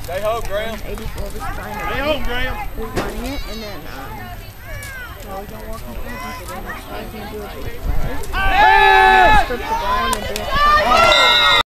Stay home, Graham. 84 was trying to Stay home, Graham. was running it, and then, well, we don't walk in front of people, then I can't do a big play.